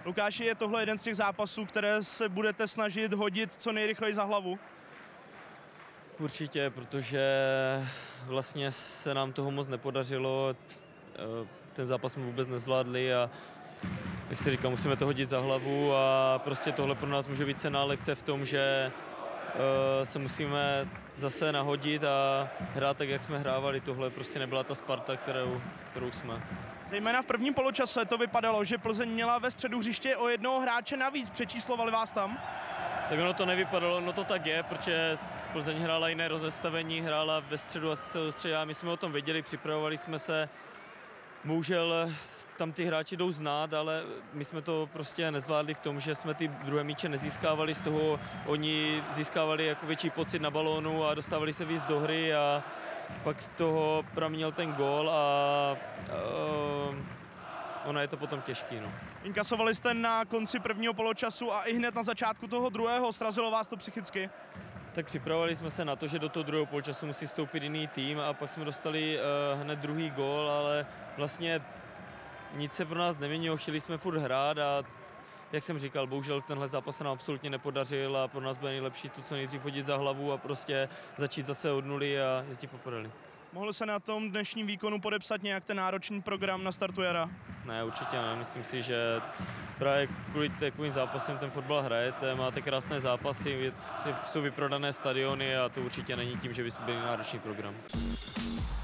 Lukáši, je tohle jeden z těch zápasů, které se budete snažit hodit co nejrychleji za hlavu? Určitě, protože vlastně se nám toho moc nepodařilo. Ten zápas jsme vůbec nezvládli a jak se říká, musíme to hodit za hlavu a prostě tohle pro nás může být cenná lekce v tom, že se musíme zase nahodit a hrát tak, jak jsme hrávali. Tohle prostě nebyla ta Sparta, kterou jsme. Zejména v prvním poločase to vypadalo, že Plzeň měla ve středu hřiště o jednoho hráče navíc. Přečíslovali vás tam? Tak ono to nevypadalo, no to tak je, protože Plzeň hrála jiné rozestavení, hrála ve středu a středu. My jsme o tom věděli, připravovali jsme se. Bohužel tam ty hráči jdou znát, ale my jsme to prostě nezvládli v tom, že jsme ty druhé míče nezískávali, z toho oni získávali jako větší pocit na balónu a dostávali se víc do hry a pak z toho pramenil ten gól a ono je to potom těžký. No. Inkasovali jste na konci prvního poločasu a i hned na začátku toho druhého. Srazilo vás to psychicky? Tak připravovali jsme se na to, že do toho druhého poločasu musí vstoupit jiný tým a pak jsme dostali hned druhý gól, ale vlastně nic se pro nás neměnilo, chtěli jsme furt hrát a jak jsem říkal, bohužel tenhle zápas se nám absolutně nepodařil a pro nás bude nejlepší to, co nejdřív hodit za hlavu a prostě začít zase od nuly a jezdit po Podolí. Mohl se na tom dnešním výkonu podepsat nějak ten náročný program na startu jara? Ne, určitě ne. Myslím si, že právě kvůli takovým zápasem ten fotbal hrajete, máte krásné zápasy, jsou vyprodané stadiony a to určitě není tím, že by byl náročný program.